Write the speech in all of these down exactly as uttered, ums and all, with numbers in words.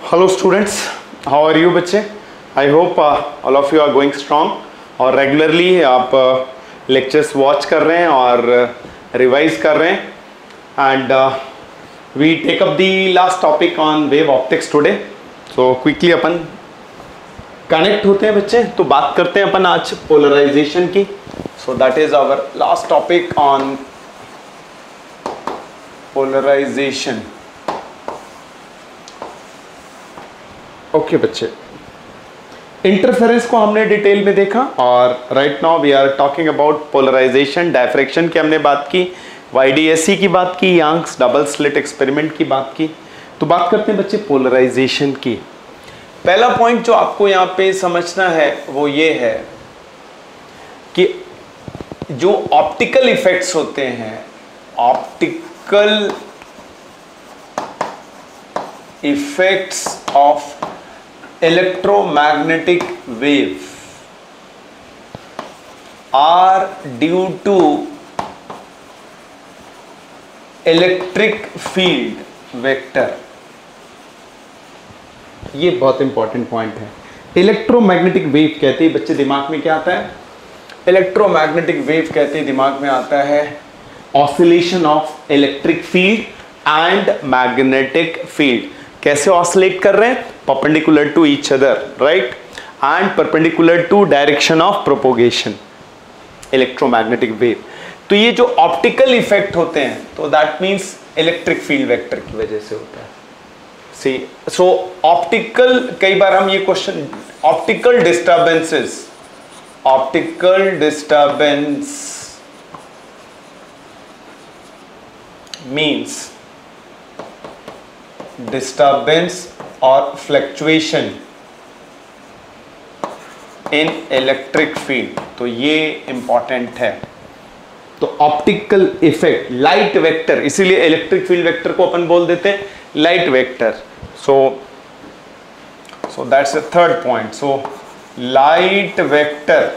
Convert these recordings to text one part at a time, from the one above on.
Hello students, how are you बच्चे? I hope all of you are going strong और regularly आप lectures uh, watch कर रहे हैं और रिवाइज uh, कर रहे हैं and we take up the last topic on wave optics today. So quickly अपन कनेक्ट होते हैं बच्चे, तो बात करते हैं अपन आज पोलराइजेशन की. So that is our last topic on polarization. Okay okay, बच्चे, इंटरफेरेंस को हमने डिटेल में देखा और right now we are talking about polarization. Diffraction की हमने बात की, वाई डी एस सी की बात की, यंग्स डबल स्लिट एक्सपेरिमेंट की बात की. तो बात करते हैं बच्चे पोलराइजेशन की. पहला पॉइंट जो आपको यहाँ पे समझना है वो ये है कि जो ऑप्टिकल इफेक्ट्स होते हैं, optical effects of electromagnetic wave are due to electric field vector. ये बहुत इंपॉर्टेंट पॉइंट है. इलेक्ट्रोमैग्नेटिक वेव कहते हैं बच्चे, दिमाग में क्या आता है? इलेक्ट्रोमैग्नेटिक वेव कहते हैं दिमाग में आता है oscillation of electric field and magnetic field. कैसे ऑसिलेट कर रहे हैं? Perpendicular to each other, right, and perpendicular to direction of propagation, electromagnetic wave. तो ये जो ऑप्टिकल इफेक्ट होते हैं तो that means electric field vector की वजह से होता है. सी सो ऑप्टिकल, कई बार हम ये question, optical disturbances, optical disturbance means disturbance or fluctuation in electric field. तो ये इंपॉर्टेंट है. तो ऑप्टिकल इफेक्ट, लाइट वेक्टर, इसीलिए इलेक्ट्रिक फील्ड वेक्टर को अपन बोल देते हैं light vector. So so that's the third point. So light vector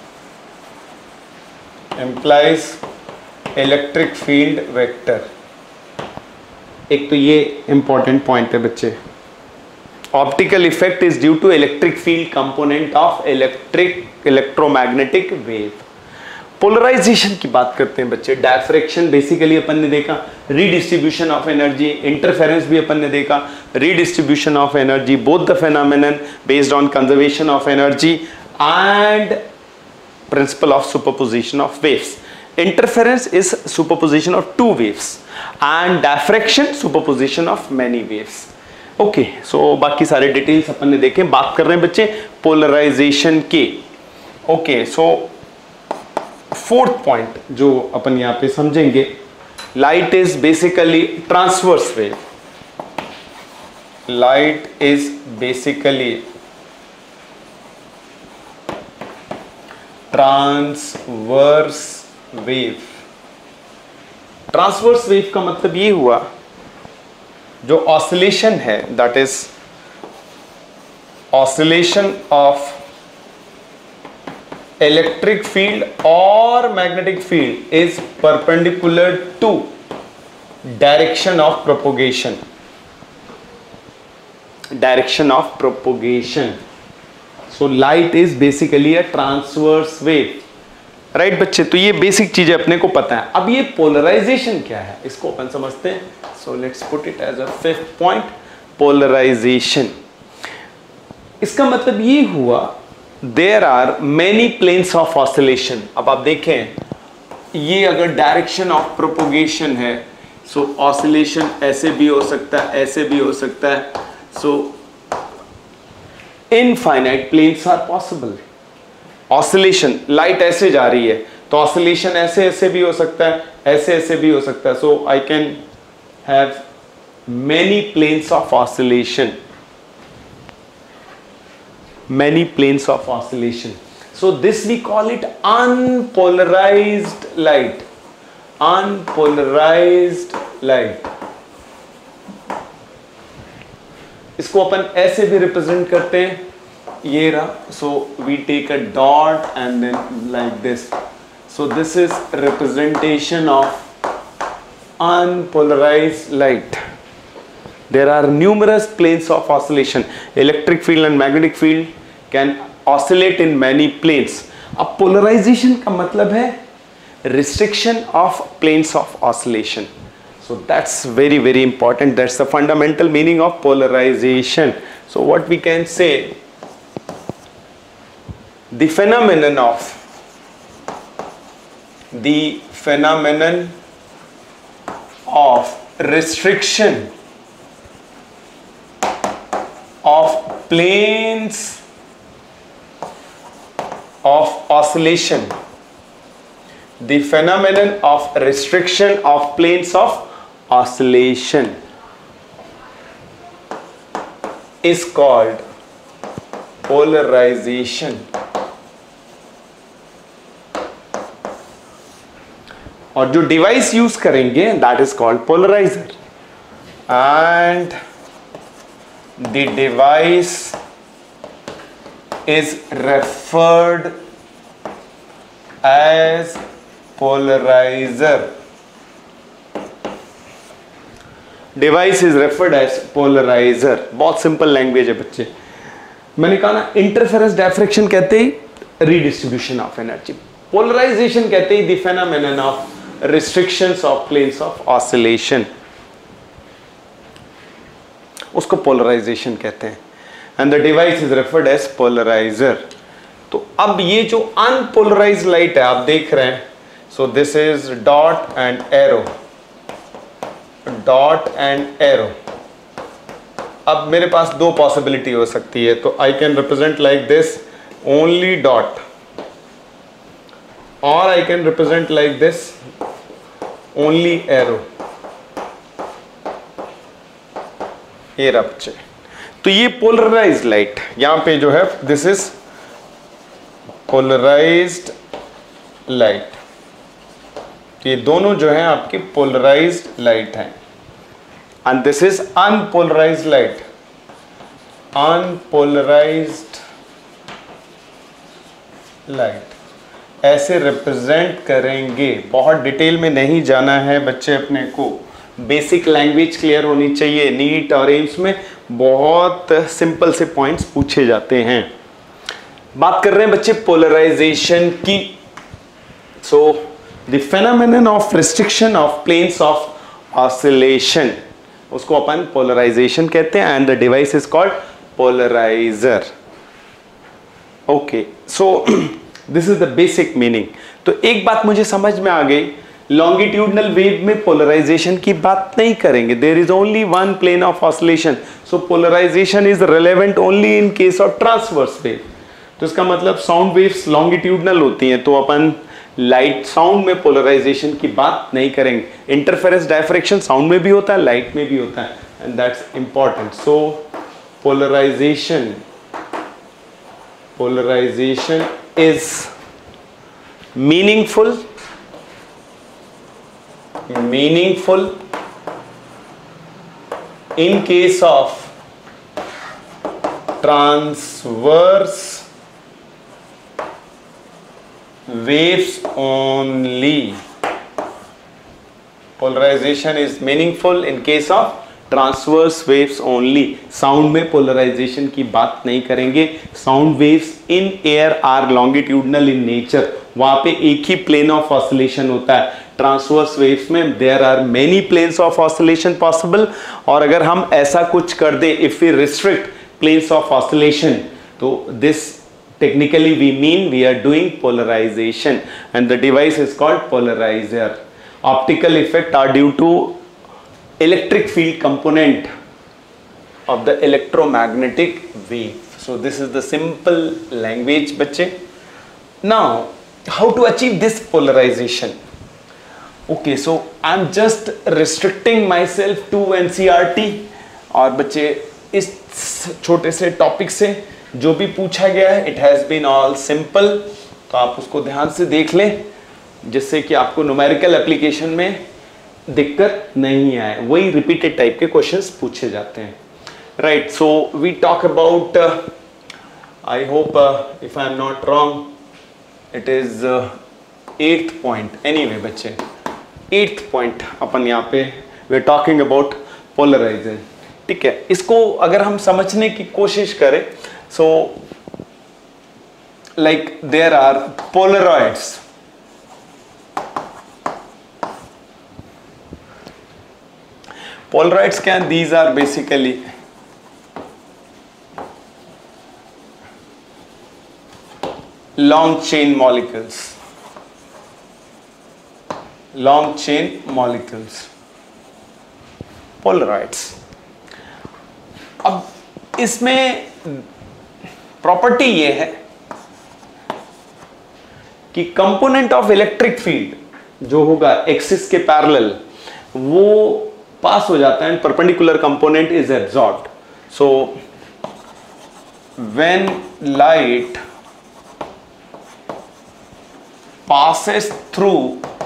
implies electric field vector. एक तो ये इंपॉर्टेंट पॉइंट है बच्चे. Optical effect is due to electric field component of electric electromagnetic wave. Polarization की बात करते हैं बच्चे. डायफ्रैक्शन बेसिकली अपन ने देखा, रीडिस्ट्रीब्यूशन ऑफ एनर्जी. इंटरफेरेंस भी अपन ने देखा, redistribution of energy. Both the phenomenon based on conservation of energy and principle of superposition of waves. Interference is superposition of two waves and diffraction superposition of many waves. Okay, so बाकी सारे details अपन ने देखे. बात कर रहे हैं बच्चे polarisation के. ओके, सो फोर्थ पॉइंट जो अपन यहाँ पे समझेंगे, light is basically transverse wave. Light is basically transverse wave. Transverse wave का मतलब ये हुआ जो ऑसिलेशन है, that is oscillation of electric field और magnetic field is perpendicular to direction of propagation. Direction of propagation. So light is basically a transverse wave, right right, बच्चे. तो ये बेसिक चीजें अपने को पता है. अब ये पोलराइजेशन क्या है इसको अपन समझते हैं. So let's put it as a fifth point, polarization. इसका मतलब ये हुआ there are many planes of oscillation. अब आप देखें, ये अगर डायरेक्शन ऑफ प्रोपोगेशन है, सो ऑसिलेशन ऐसे भी हो सकता है, ऐसे भी हो सकता है. So infinite planes are possible. Oscillation, light ऐसे जा रही है तो ऑसिलेशन ऐसे ऐसे भी हो सकता है, ऐसे ऐसे भी हो सकता है. So I can have many planes of oscillation, many planes of oscillation. So this we call it unpolarized light. Unpolarized light, इसको अपन ऐसे भी रिप्रेजेंट करते हैं, ये रहा. So we take a dot and then like this. So this is representation of unpolarized light. there are numerous planes of oscillation. Electric field and magnetic field can oscillate in many planes. अब polarization का मतलब है restriction of planes of oscillation. So that's very very important. That's the fundamental meaning of polarization. So what we can say, the phenomenon of the phenomenon of restriction of planes of oscillation, the phenomenon of restriction of planes of oscillation is called polarization. और जो device use करेंगे that is called polarizer, and the device is referred as polarizer. Device is referred as polarizer. बहुत simple language है बच्चे. मैंने कहा ना, interference diffraction कहते ही रीडिस्ट्रीब्यूशन ऑफ एनर्जी, पोलराइजेशन कहते ही the phenomenon of restrictions of planes of oscillation, उसको polarization कहते हैं, and the device is referred as polarizer. तो अब ये जो unpolarized light है आप देख रहे हैं, so this is dot and arrow, dot and arrow. अब मेरे पास दो possibility हो सकती है, तो I can represent like this, only dot, or I can represent like this, only arrow. ये रहा बच्चे. तो ये पोलराइज्ड लाइट यहां पे जो है, दिस इज पोलराइज्ड लाइट. ये दोनों जो है आपकी पोलराइज्ड लाइट हैं, and this is unpolarized light. Unpolarized light ऐसे रिप्रेजेंट करेंगे. बहुत डिटेल में नहीं जाना है बच्चे, अपने को बेसिक लैंग्वेज क्लियर होनी चाहिए. नीट और एम्स में बहुत सिंपल से पॉइंट्स पूछे जाते हैं. बात कर रहे हैं बच्चे पोलराइजेशन की. So the phenomenon of restriction of planes of oscillation, उसको अपन पोलराइजेशन कहते हैं, and the device is called polarizer. Okay, so this is the basic meaning. तो एक बात मुझे समझ में आ गई, लॉन्गिट्यूडनल वेव में पोलराइजेशन की बात नहीं करेंगे. There is only one plane of oscillation, so polarization is relevant only in case of transverse wave. तो इसका मतलब साउंड वेव्स लॉन्गिट्यूडनल होती हैं, तो अपन लाइट साउंड में पोलराइजेशन की बात नहीं करेंगे. इंटरफेरेंस डायफ्रैक्शन साउंड में भी होता है, लाइट में भी होता है, and that's important. So polarization polarization is meaningful meaningful in case of transverse waves only. Polarization is meaningful in case of transverse waves only. Sound में पोलराइजेशन की बात नहीं करेंगे. Sound waves in air are longitudinal in nature, वहां पे एक ही plane of oscillation होता है. ट्रांसवर्स वेव्स में there are many planes of oscillation possible, और अगर हम ऐसा कुछ कर दे, if we restrict planes of oscillation, तो this technically we mean we are doing polarization, and the device is called polarizer. Optical effect are due to electric field component of the electromagnetic wave. So this is the simple language बच्चे. Now how to achieve this polarization? Okay, so I'm just restricting myself to N C R T, और बच्चे इस छोटे से topic से जो भी पूछा गया है, it has been all simple, तो आप उसको ध्यान से देख लें, जिससे कि आपको न्यूमेरिकल एप्लीकेशन में दिक्कत नहीं आए. वही रिपीटेड टाइप के क्वेश्चंस पूछे जाते हैं. Right, so we talk about, I hope if I am not wrong, it is eighth point. Anyway बच्चे, एट्थ पॉइंट अपन यहाँ पे we are talking about polarization. ठीक है, इसको अगर हम समझने की कोशिश करें, so like there are Polaroids. Polarids क्या, these are basically long chain molecules. Long chain molecules. Polarids. अब इसमें प्रॉपर्टी ये है कि कंपोनेंट ऑफ इलेक्ट्रिक फील्ड जो होगा एक्सिस के पैरेलल वो पास हो जाता है, and perpendicular component is absorbed. So when light passes through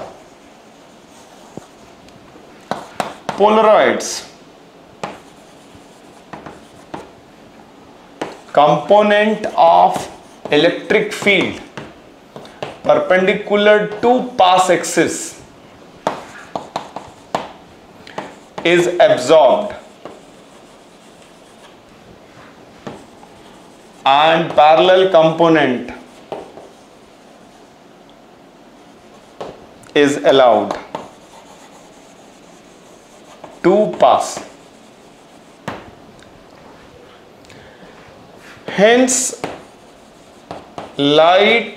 Polaroids, component of electric field perpendicular to path axis is absorbed and parallel component is allowed to pass. Hence, light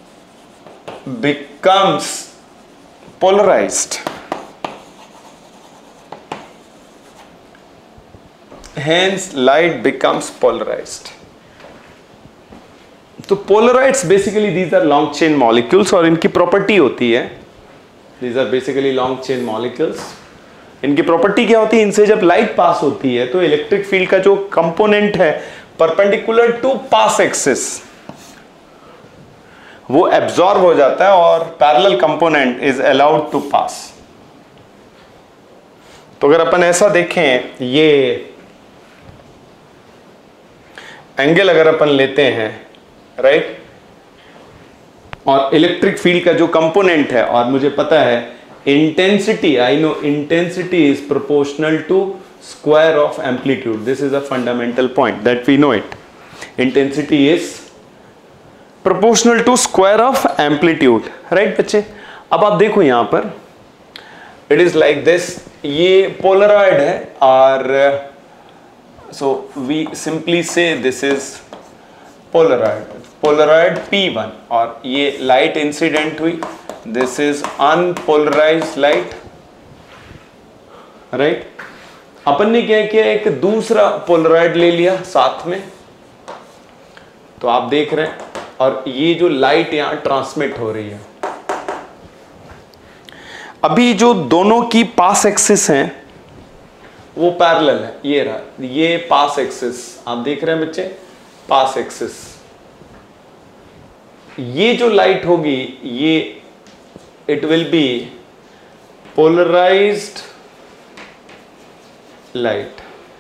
becomes polarized. Hence, light becomes polarized. तो Polaroids basically these are long chain molecules, और इनकी property होती है, these are basically long chain molecules. इनकी property क्या होती है, इनसे जब लाइट पास होती है तो इलेक्ट्रिक फील्ड का जो कंपोनेंट है परपेंडिकुलर टू पास एक्सिस वो एब्जॉर्ब हो जाता है और parallel component is allowed to pass. तो अगर अपन ऐसा देखें, ये एंगल अगर अपन लेते हैं, राइट right? और इलेक्ट्रिक फील्ड का जो कंपोनेंट है, और मुझे पता है intensity, I know intensity is proportional to square of amplitude. This is a fundamental point that we know it. Intensity is proportional to square of amplitude, right बच्चे. अब आप देखो यहां पर इट इज लाइक दिस, ये Polaroid है, और so we simply say this is polaroid, polaroid P one, और ये light incident हुई, this is unpolarized light, right? अपन ने क्या किया, एक दूसरा polaroid ले लिया साथ में, तो आप देख रहे हैं, और ये जो light यहां ट्रांसमिट हो रही है. अभी जो दोनों की पास एक्सिस हैं वो पैरेलल है, ये रहा, ये पास एक्सिस आप देख रहे हैं बच्चे, पास एक्सिस. ये जो लाइट होगी ये it will be polarized light,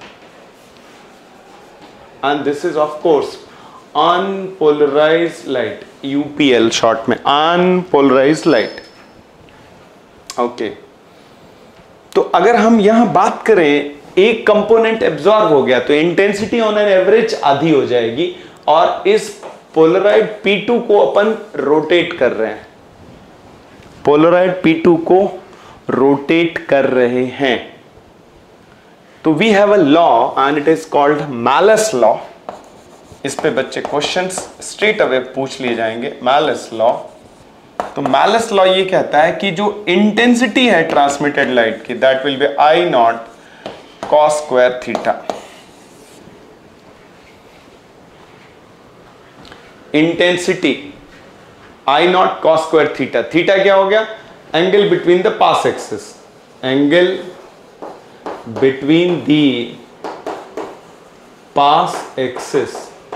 and this is of course unpolarized light, UPL short में, अनपोलराइज्ड लाइट. ओके, तो अगर हम यहां बात करें, एक कंपोनेंट एब्जॉर्ब हो गया तो इंटेंसिटी ऑन एन एवरेज आधी हो जाएगी, और इस पोलराइड P टू को अपन रोटेट कर रहे हैं, पोलराइड P टू को रोटेट कर रहे हैं. तो we have a law and it is called Malus law. इस पे बच्चे क्वेश्चंस स्ट्रेट अवे पूछ लिए जाएंगे. मैलस लॉ, तो मैलस लॉ ये कहता है कि जो इंटेंसिटी है ट्रांसमिटेड लाइट की, that will be I nought cos square theta. Intensity I nought cos square theta. Theta क्या हो गया, angle between the pass axis, angle between the pass axis.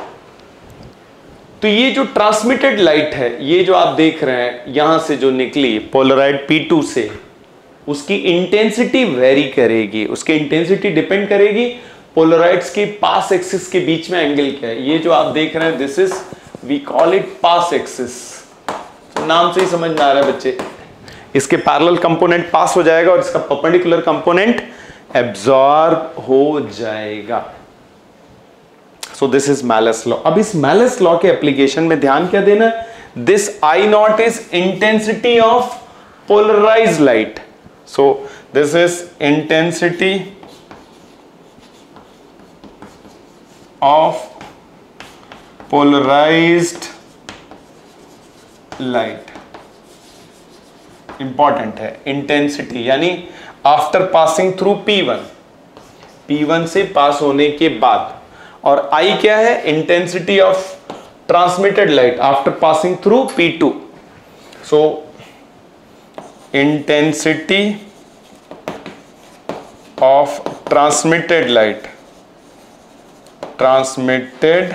तो ये जो ट्रांसमिटेड लाइट है, ये जो आप देख रहे हैं यहां से जो निकली पोलराइड P टू से, उसकी इंटेंसिटी वेरी करेगी. उसकी इंटेंसिटी डिपेंड करेगी पोलराइड्स के पास एक्सिस के बीच में एंगल क्या है. ये जो आप देख रहे हैं, this is we call it pass axis. नाम से ही समझ में आ रहा है बच्चे, इसके पैरेलल कंपोनेंट पास हो जाएगा और इसका परपेंडिकुलर कंपोनेंट एब्जॉर्ब हो जाएगा। So this is Malus law. अब इस मैलस लॉ के एप्लीकेशन में ध्यान क्या देना, this I nought is intensity of polarized light. So this is intensity of polarized light. Important है इंटेंसिटी, यानी after passing through P one, P one से पास होने के बाद। और आई क्या है, intensity of transmitted light after passing through P two. So intensity of transmitted light, transmitted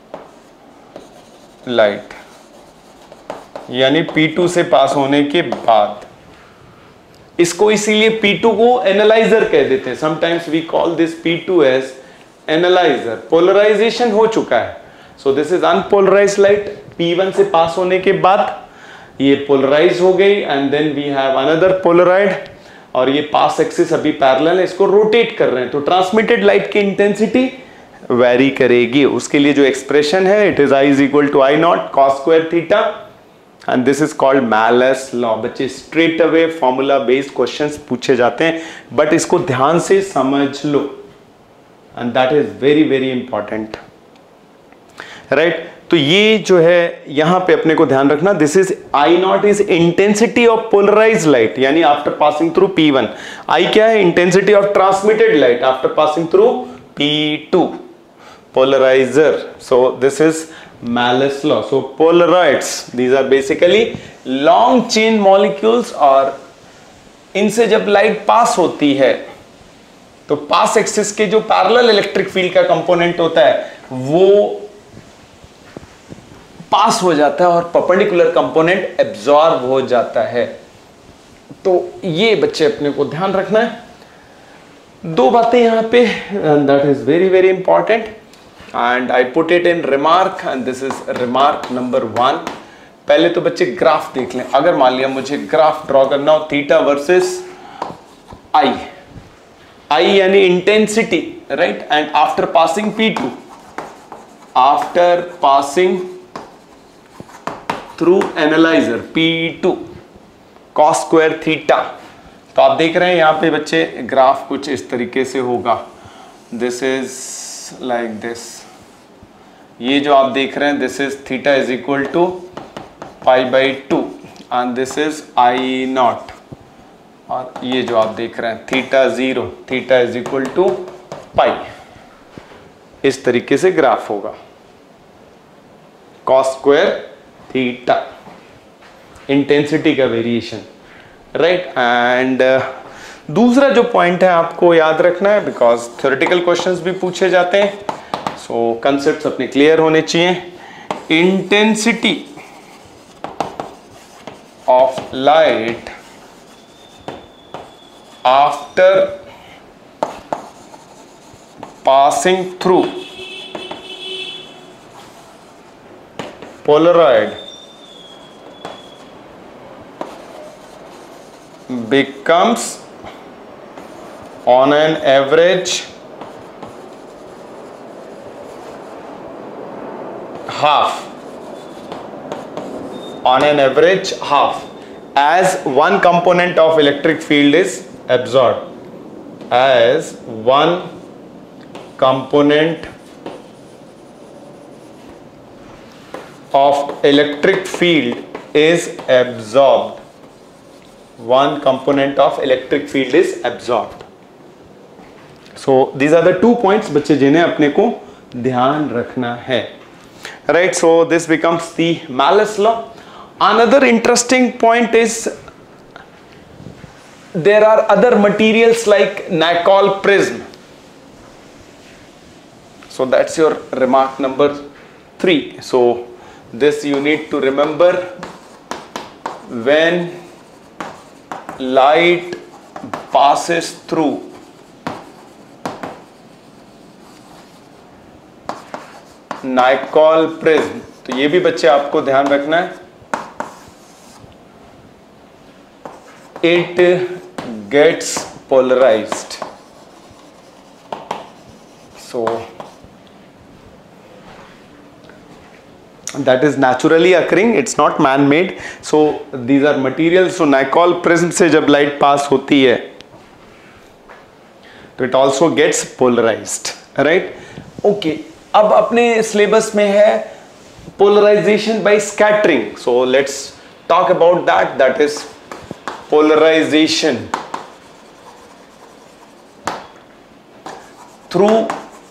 light यानी पी टू से पास होने के बाद। इसको इसीलिए पी टू को एनालाइजर कह देते हैं। Sometimes we call this P two as analyser. Polarization हो चुका है, so this is unpolarized light. P one से पास होने के बाद ये पोलराइज हो गई and then we have another Polaroid, और ये पास एक्सिस अभी पैरेलल है, इसको रोटेट कर रहे हैं, तो ट्रांसमिटेड लाइट की इंटेंसिटी वेरी करेगी। उसके लिए जो एक्सप्रेशन है, it is I is equal to I nought cos square theta, and this is called Malus law. बच्चे straight away formula based questions पूछे जाते हैं, बट इसको ध्यान से समझ लो, and that is very very important, right. तो ये जो है यहां पे अपने को ध्यान रखना, this is I nought is intensity of polarize light, यानी after passing through P one. I क्या है, intensity of transmitted light after passing through P two, polarizer. So this is Malus law. So polarides, these are basically long chain molecules, और इनसे जब light pass होती है तो पास axis के जो पैरेलल इलेक्ट्रिक फील्ड का कंपोनेंट होता है वो पास हो जाता है और परपेंडिकुलर कंपोनेंट एब्जॉर्ब हो जाता है। तो ये बच्चे अपने को ध्यान रखना है। दो बातें यहां पे, that is very very important, and I put it in remark, and this is remark number one। पहले तो बच्चे ग्राफ देख लें। अगर मान लिया मुझे ग्राफ ड्रॉ करना हो थीटा वर्सेस आई, आई यानी intensity, right, and after passing P two, after passing through analyser P two cos square theta. तो आप देख रहे हैं यहां पे बच्चे ग्राफ कुछ इस तरीके से होगा, दिस इज लाइक दिस। ये जो आप देख रहे हैं, this is theta is equal to pi by two, and this is I naught, और ये जो आप देख रहे हैं theta zero, theta is equal to pi. इस तरीके से ग्राफ होगा, कॉस स्क्वायर थीटा, इंटेंसिटी का वेरिएशन, राइट। एंड दूसरा जो पॉइंट है आपको याद रखना है, बिकॉज थ्योरेटिकल क्वेश्चंस भी पूछे जाते हैं, सो कंसेप्ट्स अपने क्लियर होने चाहिए। Intensity of light after passing through polaroid becomes on an average half, on an average half, as one component of electric field is absorbed, as one component of electric field is absorbed, one component of electric field is absorbed. So these are the two points बच्चे जिन्हें अपने को ध्यान रखना है, right? So this becomes the Malus law. Another interesting point is there are other materials like Nicol prism. So that's your remark number three. So this you need to remember, when light passes through Nicol prism, तो ये भी बच्चे आपको ध्यान रखना है, it gets polarized, so that is naturally occurring, it's not man made. So these are materials. So Nicol prism से जब light pass होती है तो it also gets polarized, right? Okay, अब अपने syllabus में है polarization by scattering. So let's talk about that. That is polarization through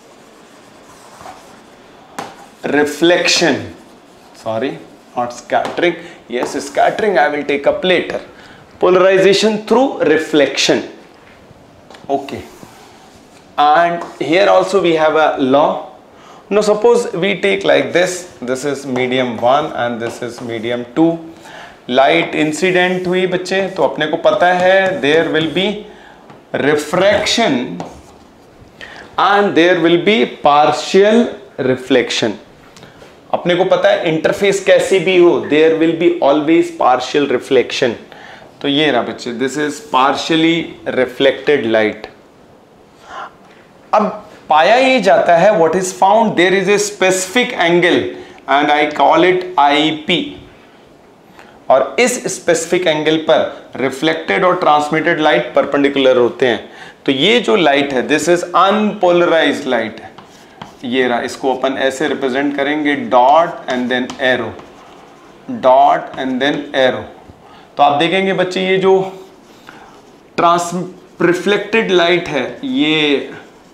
reflection. Sorry, not scattering. Yes, scattering I will take up later. Polarization through reflection. Okay. And here also we have a law. Now suppose we take like this. This is medium one and this is medium two. Light incident हुई बच्चे, तो अपने को पता है there will be refraction and there will be partial reflection. अपने को पता है इंटरफेस कैसी भी हो there will be always partial reflection. तो ये रहा बच्चे, this is partially reflected light. अब पाया ये जाता है what is found there is a specific angle and I call it I P. और इस स्पेसिफिक एंगल पर रिफ्लेक्टेड और ट्रांसमिटेड लाइट परपेंडिकुलर होते हैं. तो ये जो लाइट है दिस इज अनपोलराइज्ड लाइट. ये रहा, इसको अपन ऐसे रिप्रेजेंट करेंगे dot and then arrow, dot and then arrow. तो आप देखेंगे बच्चे ये जो ट्रांस रिफ्लेक्टेड लाइट है ये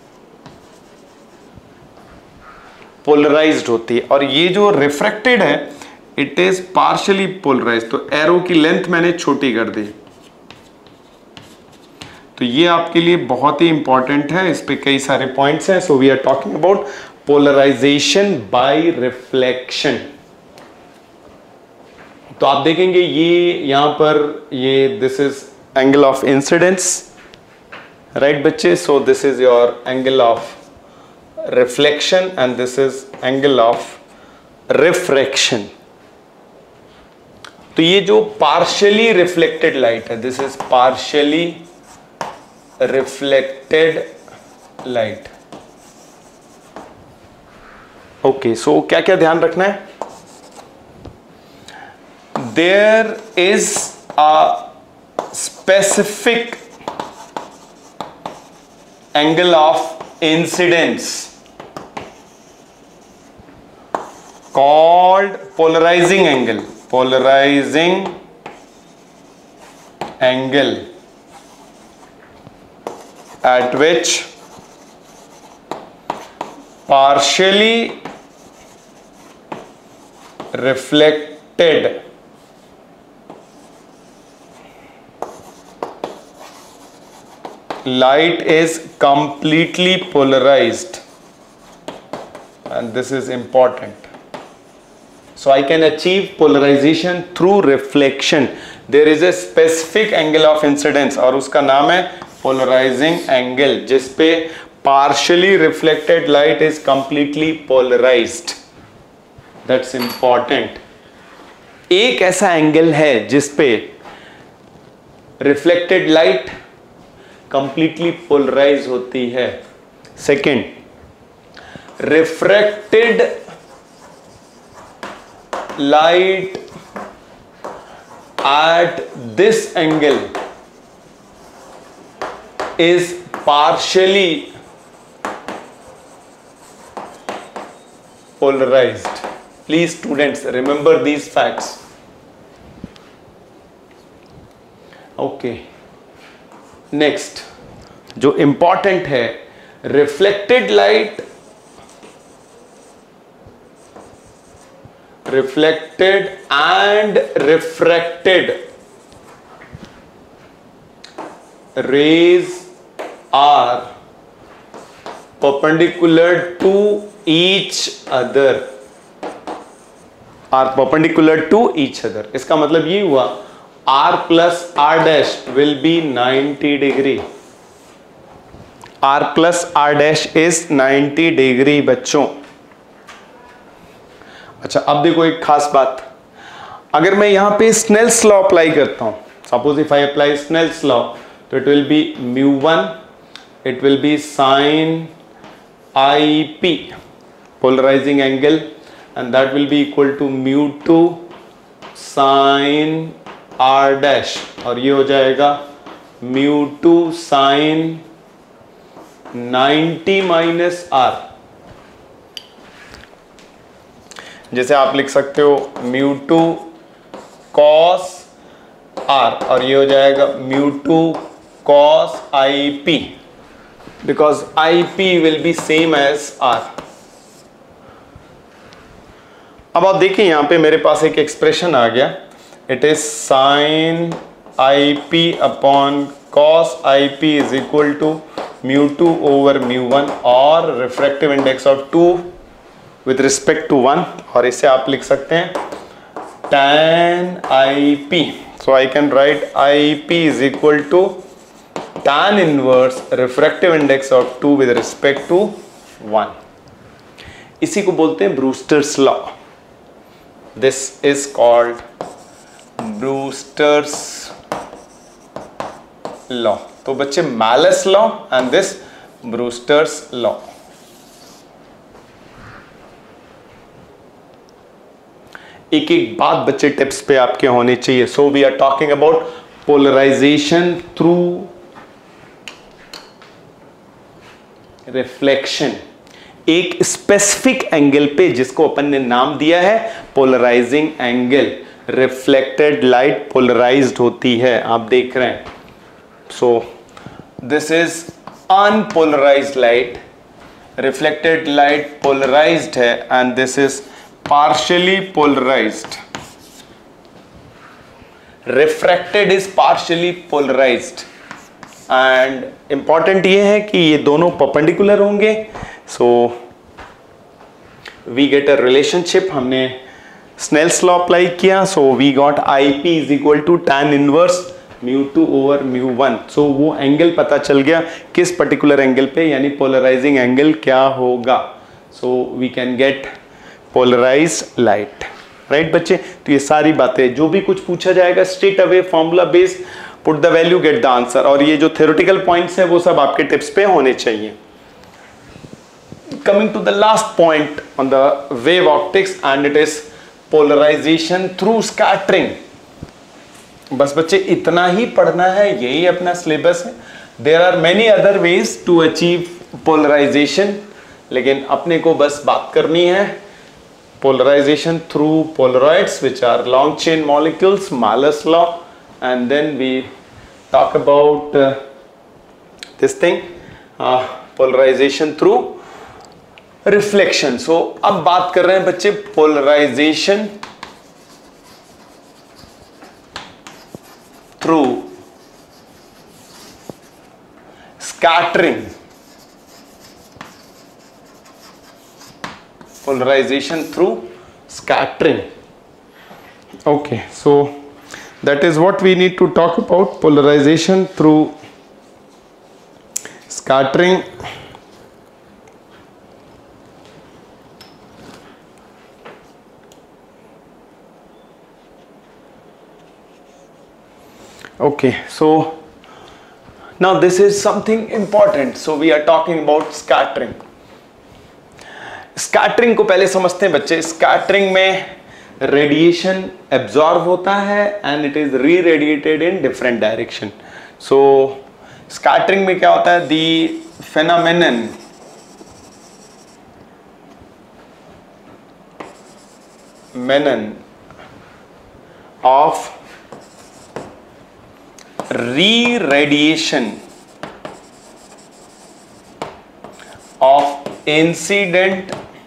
पोलराइज्ड होती है और ये जो रिफ्रैक्टेड है इट इज पार्शियली पोलराइज्ड. तो एरो की लेंथ मैंने छोटी कर दी. तो ये आपके लिए बहुत ही इंपॉर्टेंट है, इस पे कई सारे पॉइंट्स हैं. So we are talking about polarization by reflection. तो आप देखेंगे ये यहां पर ये this is angle of incidence, right बच्चे. So this is your angle of reflection and this is angle of refraction. तो ये जो पार्शियली रिफ्लेक्टेड लाइट है this is partially reflected light. Okay, so क्या क्या ध्यान रखना है. There is a specific angle of incidence called polarizing angle, polarizing angle at which partially reflected light is completely polarized, and this is important. So I can achieve polarization through reflection. There is a specific angle of incidence और उसका नाम है polarizing angle, जिस पे partially reflected light is completely polarized. That's important. एक ऐसा angle है जिस पे reflected light completely polarized होती है. Second, refracted light at this angle is partially polarized. Please students remember these facts. Okay, next जो important है, reflected light reflected and refracted rays are perpendicular to each other, are perpendicular to each other. इसका मतलब ये हुआ R plus R dash will be ninety degree. R plus R dash is ninety degree बच्चों. अच्छा, अब देखो एक खास बात, अगर मैं यहां पे स्नेल्स लॉ अप्लाई करता हूं, suppose if I apply Snell's law, तो it will be mu one, it will be sine I P, polarizing angle, and that will be equal to mu two sin R dash, और ये हो जाएगा mu two sin ninety minus R. जैसे आप लिख सकते हो mu two cos R, और ये हो जाएगा mu two cos I P, because I P will be same as R. अब आप देखिए यहां पे मेरे पास एक एक्सप्रेशन आ गया, it is sine I P upon cos I P is equal to mu two over mu one, और refractive index of two with respect to one, और इसे आप लिख सकते हैं tan I P. So I can write I P is equal to tan inverse refractive index of two with respect to one. इसी को बोलते हैं Brewster's law. This is called Brewster's law. तो बच्चे Malus law and this Brewster's law. एक एक बात बच्चे टिप्स पे आपके होने चाहिए. So we are talking about polarization through reflection. एक स्पेसिफिक एंगल पे जिसको अपन ने नाम दिया है polarizing angle. Reflected light polarized होती है, आप देख रहे हैं. So this is unpolarized light, reflected light polarized है, and this is partially polarized. Refracted is partially polarized. And important ये है कि ये दोनों परपेंडिकुलर होंगे. So we get a relationship. हमने स्नेल्स लॉ अप्लाई किया, so we got I P is equal to tan inverse mu two over mu one. So वो angle पता चल गया किस पर्टिकुलर एंगल पे, यानी पोलराइजिंग एंगल क्या होगा. So we can get polarized light. Right बच्चे, तो ये सारी बातें जो भी कुछ पूछा जाएगा straight away formula based, put the value get the answer. और ये जो थ्योरेटिकल पॉइंट्स हैं वो सब आपके टिप्स पे होने चाहिए. Coming to the last point on the wave optics, and it is polarization through scattering. बस बच्चे इतना ही पढ़ना है, यही अपना सिलेबस है. There are many other ways to achieve polarization, लेकिन अपने को बस बात करनी है polarization through Polaroids, which are long chain molecules, Malus law, and then we talk about uh, this thing, uh, polarization through reflection. So अब बात कर रहे हैं बच्चे polarization through scattering. Polarization through scattering. Okay, so that is what we need to talk about. Polarization through scattering. Okay, so now this is something important. So we are talking about scattering. Scattering को पहले समझते हैं बच्चे. Scattering में radiation absorb होता है and it is re-radiated in different direction. So scattering में क्या होता है? The phenomenon phenomenon of re-radiation of incident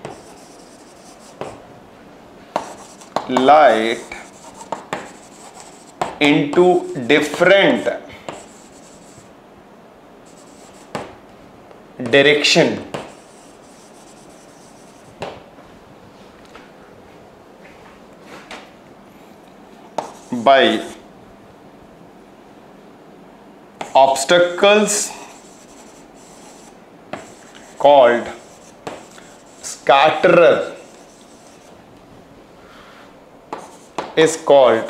light into different direction by obstacles called scatterer is called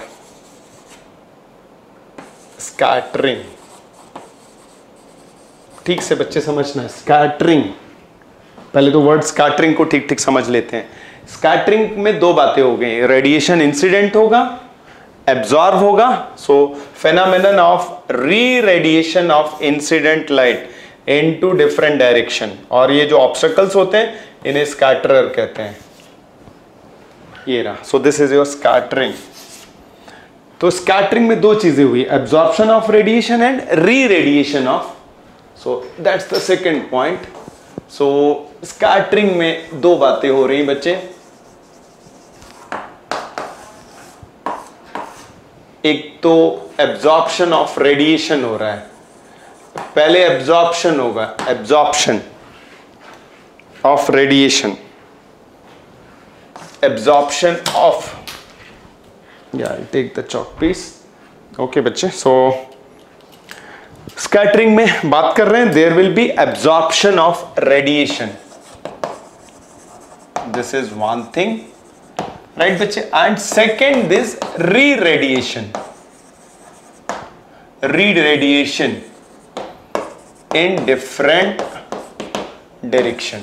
scattering. ठीक से बच्चे समझना, स्कैटरिंग पहले तो वर्ड स्कैटरिंग को ठीक ठीक समझ लेते हैं। स्कैटरिंग में दो बातें हो गई, रेडिएशन इंसिडेंट होगा, एब्जॉर्ब होगा। So phenomenon of re radiation of incident light into different direction, और ये जो ऑब्स्टेकल्स होते हैं इन्हें स्कैटरर कहते हैं। ये रहा, so this is your scattering. तो स्कैटरिंग में दो चीजें हुई, absorption of radiation and re radiation of, so that's the second point. So scattering में दो बातें हो रही बच्चे, एक तो एब्जॉर्प्शन ऑफ रेडिएशन हो रहा है, पहले एब्जॉर्प्शन होगा, absorption of radiation, absorption of, या take the chalk piece. Okay बच्चे, सो स्कैटरिंग में बात कर रहे हैं, there will be absorption of radiation, this is one thing, right बच्चे। And second this re radiation, re radiation in different direction.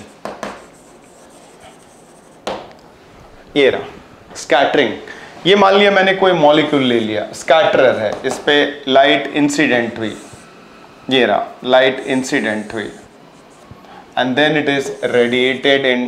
ये रहा स्कैटरिंग। ये मान लिया मैंने कोई मॉलिक्यूल ले लिया, स्कैटरर है, इस पे लाइट इंसिडेंट हुई, ये रहा लाइट इंसिडेंट हुई, and then it is radiated in,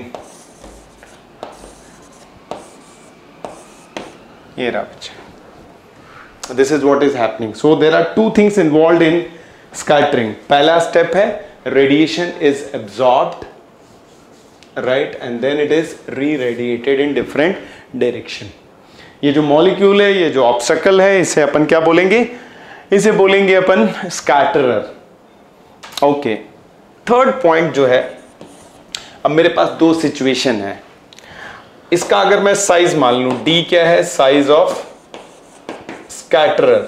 ये रहा बच्चे, this is what is happening. So there are two things involved in scattering. पहला स्टेप है radiation is absorbed, right, and then it is re radiated in different direction. ये जो molecule है, ये जो ऑब्स्टेकल है, इसे अपन क्या बोलेंगे, इसे बोलेंगे अपन स्कैटरर। ओके, थर्ड पॉइंट जो है, अब मेरे पास दो सिचुएशन है, इसका अगर मैं साइज मान लूं, डी क्या है, size of scatterer,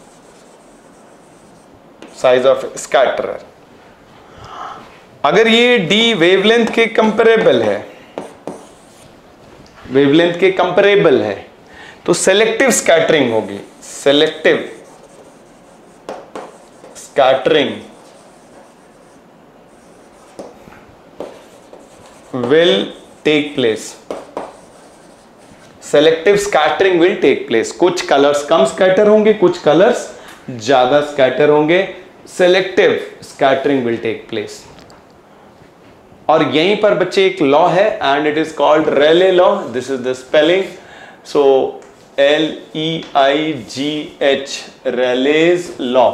size of scatterer. अगर ये डी वेवलेंथ के कंपेरेबल है, वेवलेंथ के कंपेरेबल है, तो सेलेक्टिव स्कैटरिंग होगी, selective scattering will take place, selective scattering will take place. कुछ कलर्स कम स्कैटर होंगे, कुछ कलर्स ज्यादा स्कैटर होंगे, selective scattering will take place. और यहीं पर बच्चे एक लॉ है, and it is called Rayleigh law, this is the spelling, so L E I G H, Rayleigh's law.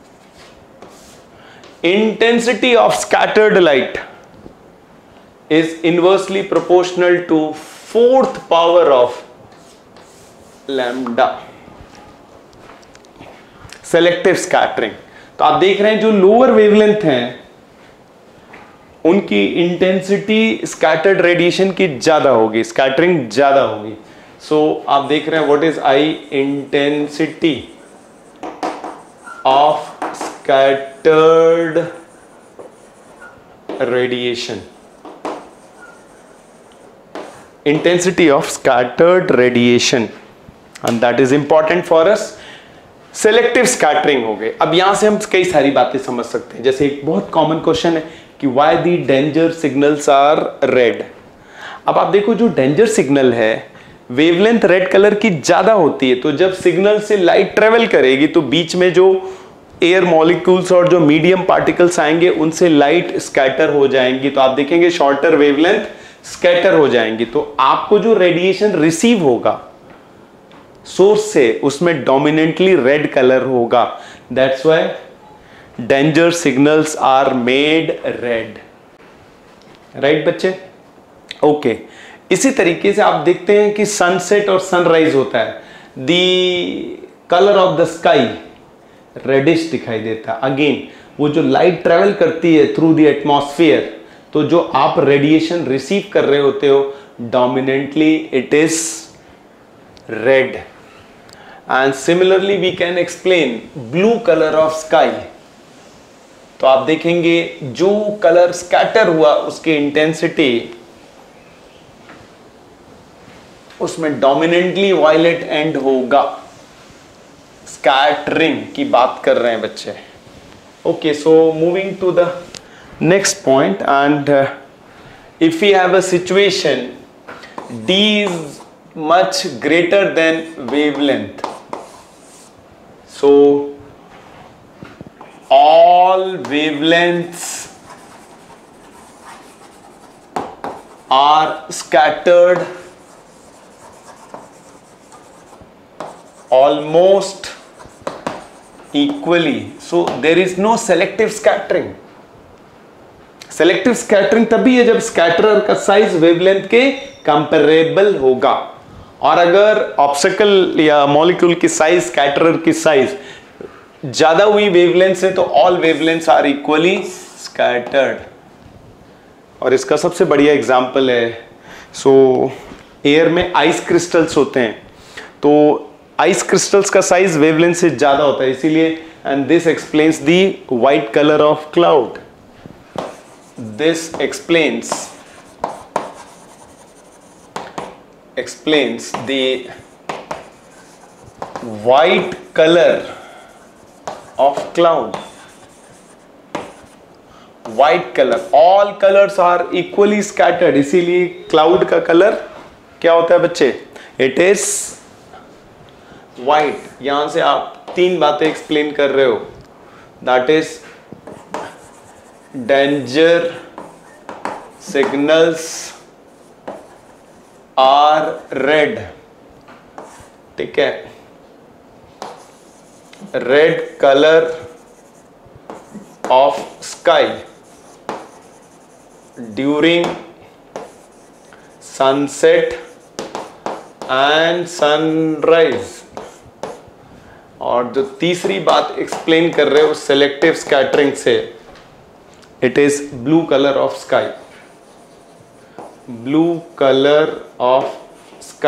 Intensity of scattered light is inversely proportional to fourth power of lambda, selective scattering. तो आप देख रहे हैं जो lower wavelength हैं उनकी intensity scattered radiation की ज्यादा होगी, स्कैटरिंग ज्यादा होगी। सो so, आप देख रहे हैं what is I, intensity of scattered radiation, intensity of scattered radiation, and that is important for us. Selective scattering हो गए। अब यहां से हम कई सारी बातें समझ सकते हैं, जैसे एक बहुत कॉमन क्वेश्चन है कि why the danger signals are red. अब आप देखो जो डेंजर सिग्नल है, वेवलेंथ रेड कलर की ज्यादा होती है, तो जब सिग्नल से लाइट ट्रेवल करेगी तो बीच में जो एयर मॉलिक्यूल्स और जो मीडियम पार्टिकल्स आएंगे उनसे लाइट स्कैटर हो जाएंगी, तो आप देखेंगे शॉर्टर वेवलेंथ स्कैटर हो जाएंगी। तो आपको जो रेडिएशन रिसीव होगा सोर्स से, उसमें डोमिनेंटली रेड कलर होगा, that's why danger signals are made red, right बच्चे। Okay okay. इसी तरीके से आप देखते हैं कि सनसेट और सनराइज होता है, the colour of the sky reddish दिखाई देता है। अगेन वो जो लाइट ट्रेवल करती है थ्रू द एटमॉस्फेयर, तो जो आप रेडिएशन रिसीव कर रहे होते हो dominantly it is red. And similarly we can explain blue colour of sky. तो आप देखेंगे जो कलर स्कैटर हुआ उसकी इंटेंसिटी उसमें डोमिनेंटली वायलेट एंड होगा। स्कैटरिंग की बात कर रहे हैं बच्चे। Okay, so moving to the next point, and if we have a situation d is much greater than wavelength, so all wavelengths are scattered almost equally, so there is no selective scattering. Selective scattering तभी है जब स्कैटरर का size wavelength के comparable होगा, और अगर obstacle या molecule की साइज स्कैटरर की साइज ज्यादा हुई वेवलेंथ से तो all wavelengths are equally scattered. और इसका सबसे बढ़िया एग्जांपल है, सो एयर में आइस क्रिस्टल्स होते हैं, तो आइस क्रिस्टल्स का साइज वेवलेंथ से ज्यादा होता है, इसीलिए and this explains the white colour of cloud. This explains explains the white color of cloud. White color, all colors are equally scattered, इसीलिए cloud का color क्या होता है बच्चे? It is white। यहां से आप तीन बातें एक्सप्लेन कर रहे हो, that is danger signals are red, ठीक है, red color of sky during sunset and sunrise। और जो तीसरी बात एक्सप्लेन कर रहे हो सेलेक्टिव स्कैटरिंग से, it is blue color of sky, blue color of sky।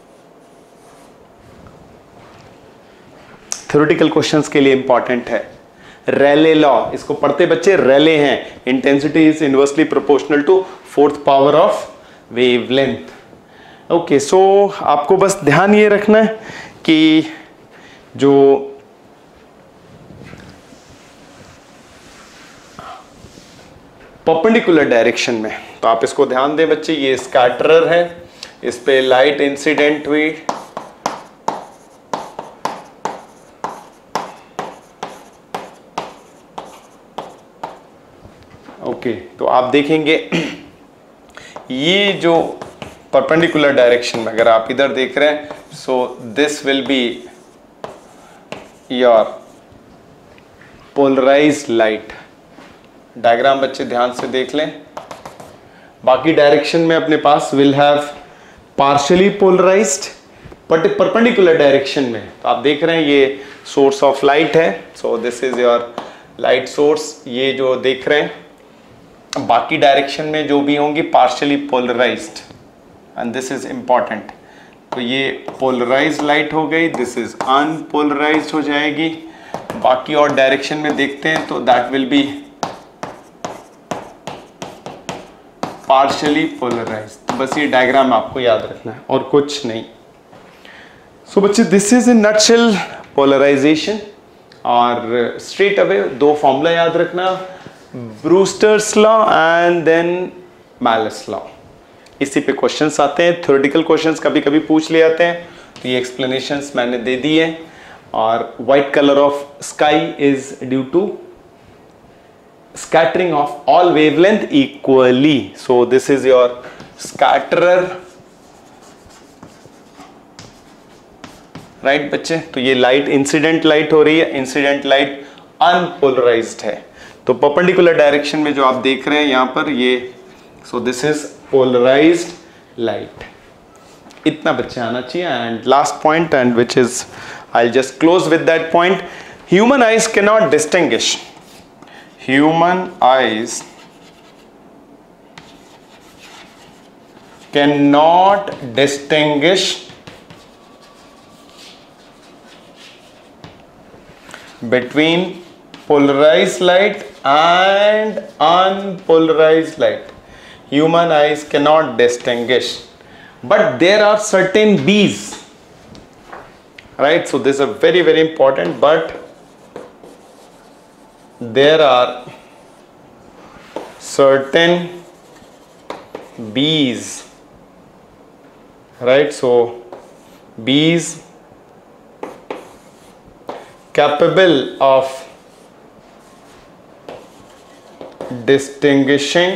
Theoretical questions के लिए इंपॉर्टेंट है रेले लॉ, इसको पढ़ते बच्चे रेले हैं, intensity is inversely proportional to fourth power of wavelength. Okay, so आपको बस ध्यान ये रखना है कि जो परपेंडिकुलर डायरेक्शन में, तो आप इसको ध्यान दें बच्चे, ये स्कैटरर है, इस पे लाइट इंसिडेंट हुई, ओके, तो आप देखेंगे ये जो परपेंडिकुलर डायरेक्शन में अगर आप इधर देख रहे हैं, so this will be your polarized light. Diagram बच्चे ध्यान से देख लें, बाकी डायरेक्शन में अपने पास will have partially polarized, but perpendicular direction में तो आप देख रहे हैं ये सोर्स ऑफ लाइट है, so this is your light source, ये जो देख रहे हैं बाकी डायरेक्शन में जो भी होंगी partially polarized, and this is important. तो ये पोलराइज्ड लाइट हो गई, दिस इज अनपोलराइज्ड हो जाएगी। बाकी और डायरेक्शन में देखते हैं तो that will be partially polarized. बस ये डायग्राम आपको याद रखना है और कुछ नहीं। सो so, बच्चे this is in nutshell polarization. और स्ट्रेट अवे दो फॉर्मूला याद रखना, Brewster's law and then Malus law. इसी पे क्वेश्चंस आते हैं, थ्योरेटिकल क्वेश्चंस कभी कभी पूछ ले जाते हैं, तो ये एक्सप्लेनेशंस मैंने दे दी है। और white colour of sky is due to scattering of all wavelength equally, so this is your scatterer, right बच्चे। तो ये लाइट इंसिडेंट लाइट हो रही है, इंसिडेंट लाइट अनपोलराइज्ड है, तो परपेंडिकुलर डायरेक्शन में जो आप देख रहे हैं यहां पर ये, so this is polarized light. इतना बच्चे आना चाहिए। And last point, and which is I just close with that point, human eyes cannot distinguish Human eyes cannot distinguish between polarized light and unpolarized light. Human eyes cannot distinguish, but there are certain bees, right? So this is a very very important, but there are certain bees, right? So bees capable of distinguishing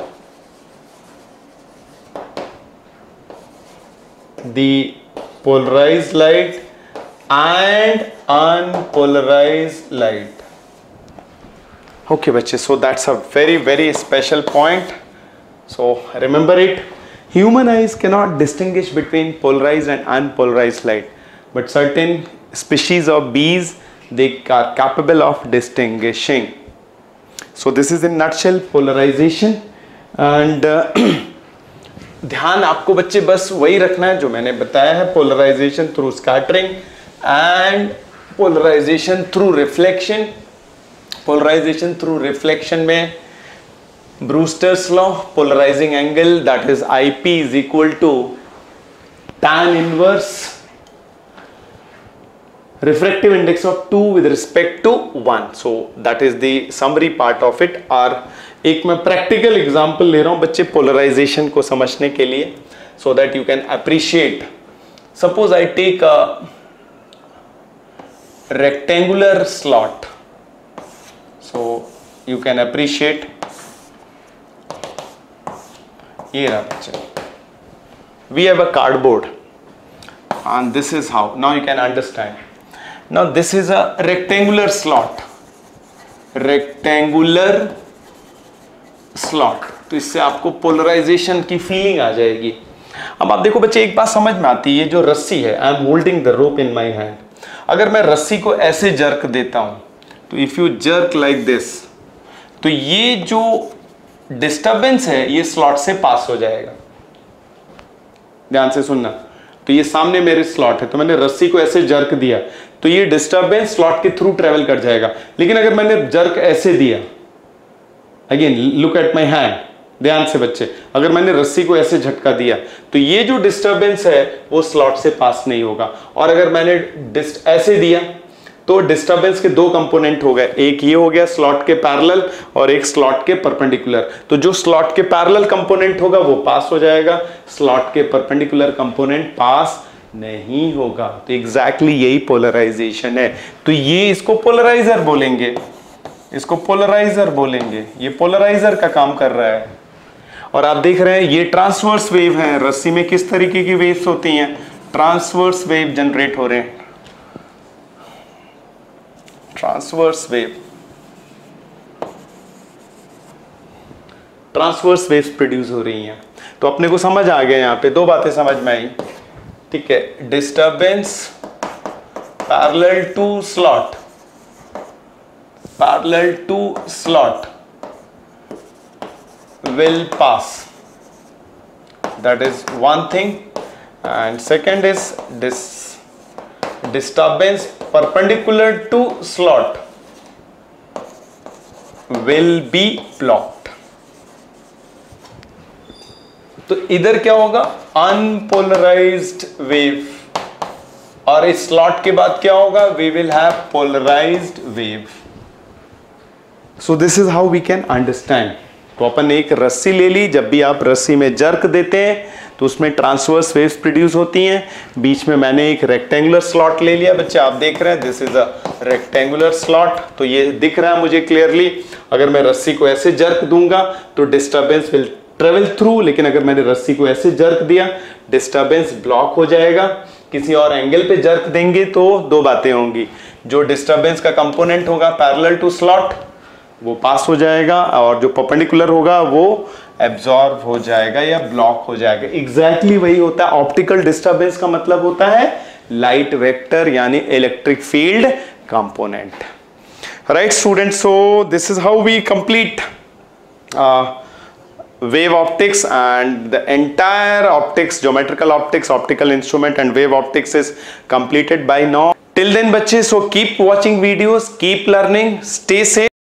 the polarized light and unpolarized light. Okay बच्चे, so that's a very very special point. So remember it. Human eyes cannot distinguish between polarized and unpolarized light, but certain species of bees, they are capable of distinguishing. So this is in nutshell polarization. And uh, ध्यान आपको बच्चे बस वही रखना है जो मैंने बताया है, polarization through scattering and polarization through reflection. Polarization through reflection में Brewster's law, polarizing angle that is I P is equal to tan इनवर्स refractive index of two with respect to one. So that is the summary part of it. और एक मैं practical example ले रहा हूँ बच्चे polarization को समझने के लिए, so that you can appreciate. Suppose I take a rectangular slot, so you can appreciate. ये रहा बच्चे. We have a cardboard, and this is how. Now you can understand. Now this is a rectangular slot, rectangular slot. तो इससे आपको polarisation की feeling आ जाएगी. अब आप देखो बच्चे, एक बात समझ में आती है, ये जो रस्सी है, I am holding the rope in my hand. अगर मैं रस्सी को ऐसे जर्क देता हूं, तो if you jerk like this, तो ये जो डिस्टर्बेंस है ये स्लॉट से पास हो जाएगा. ध्यान से सुनना. तो ये सामने मेरे स्लॉट है, तो मैंने रस्सी को ऐसे जर्क दिया, तो ये डिस्टर्बेंस स्लॉट के थ्रू ट्रेवल कर जाएगा. लेकिन अगर मैंने जर्क ऐसे दिया, again look at my hand, ध्यान से बच्चे, अगर मैंने रस्सी को ऐसे झटका दिया, तो ये जो डिस्टर्बेंस है वो स्लॉट से पास नहीं होगा. और अगर मैंने ऐसे दिया, तो डिस्टर्बेंस के दो कंपोनेंट हो गए, एक ये हो गया स्लॉट के पैरेलल और एक स्लॉट के परपेंडिकुलर. तो जो स्लॉट के पैरेलल कंपोनेंट होगा वो पास हो जाएगा, स्लॉट के परपेंडिकुलर कंपोनेंट पास नहीं होगा. तो एग्जैक्टली exactly यही पोलराइजेशन है. तो ये इसको पोलराइजर बोलेंगे, इसको पोलराइजर बोलेंगे. ये पोलराइजर का काम कर रहा है. और आप देख रहे हैं ये ट्रांसवर्स वेव है. रस्सी में किस तरीके की वेव्स होती हैं? ट्रांसवर्स वेव जनरेट हो रहे हैं, transverse wave, transverse waves produce हो रही हैं. तो अपने को समझ आ गया, यहां पे दो बातें समझ में आई. ठीक है, disturbance parallel to slot, parallel to slot will pass, that is one thing. And second is this disturbance perpendicular to slot will be blocked. तो इधर क्या होगा? Unpolarized wave. और इस स्लॉट के बाद क्या होगा? we will have polarized wave. So this is how we can understand. तो अपन एक रस्सी ले ली, जब भी आप रस्सी में जर्क देते हैं तो उसमें ट्रांसवर्स वेव्स प्रोड्यूस होती हैं. बीच में मैंने एक रेक्टेंगुलर स्लॉट ले लिया बच्चे, आप देख रहे हैं this is a rectangular slot. तो ये दिख रहा है मुझे क्लियरली. अगर मैं रस्सी को ऐसे जर्क दूंगा तो डिस्टर्बेंस विल ट्रेवल थ्रू, लेकिन अगर मैंने रस्सी को ऐसे जर्क दिया डिस्टर्बेंस ब्लॉक हो जाएगा. किसी और एंगल पे जर्क देंगे तो दो बातें होंगी, जो डिस्टर्बेंस का कंपोनेंट होगा पैरेलल टू स्लॉट वो पास हो जाएगा, और जो परपेंडिकुलर होगा वो एब्जॉर्ब हो जाएगा या ब्लॉक हो जाएगा. एग्जैक्टली exactly वही होता है. ऑप्टिकल डिस्टर्बेंस का मतलब होता है लाइट वेक्टर यानी electric field component. Right students, so this is how we complete wave optics, and the entire optics, geometrical optics, optical instrument and wave optics is completed by now. Till then बच्चे, so keep watching videos, keep learning, stay safe.